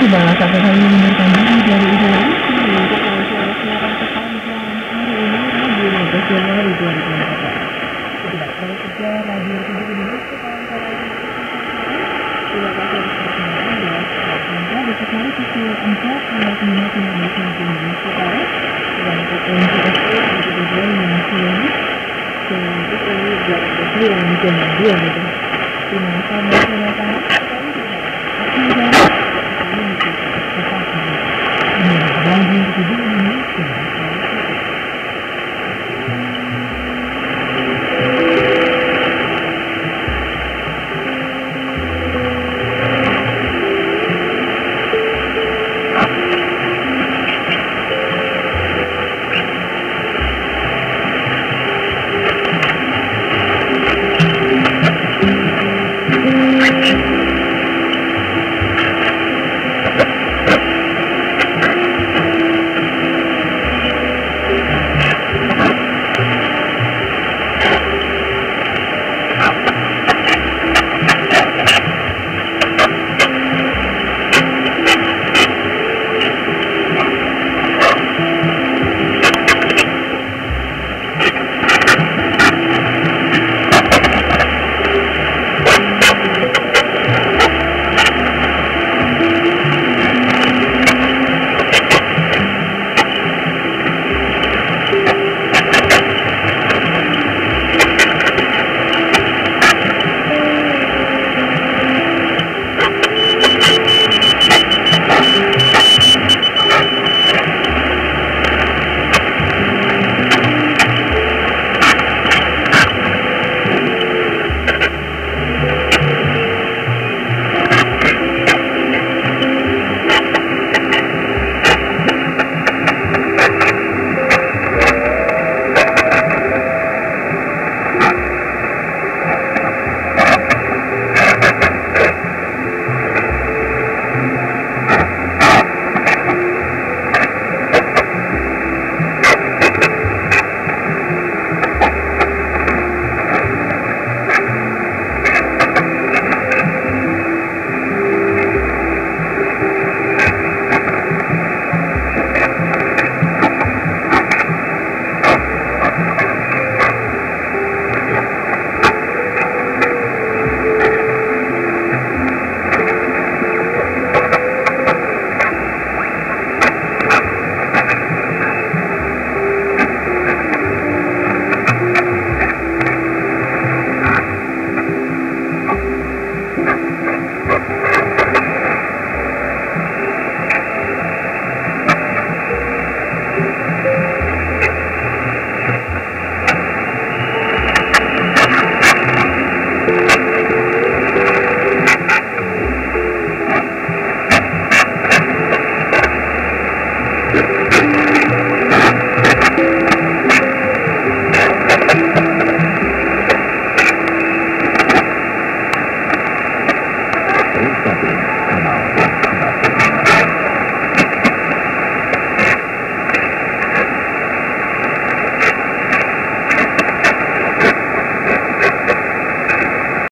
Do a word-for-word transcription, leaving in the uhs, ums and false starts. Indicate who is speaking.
Speaker 1: bahwa satu kali mengundurkan diri dari udara untuk wawancara siaran sepanjang hari ini Rabu dua belas Januari dua ribu dua puluh empat. Tidak terlalu kerja Radio Republik Indonesia kawan-kawan. Terima kasih atas perhatian Anda. Anda besok hari pukul empat lewat menit Indonesia Indonesia Barat dan pukul empat belas di Dubai Malaysia dan pukul delapan belas yang jam dua gitu. Terima kasih melaksanakan Radio Republik Indonesia.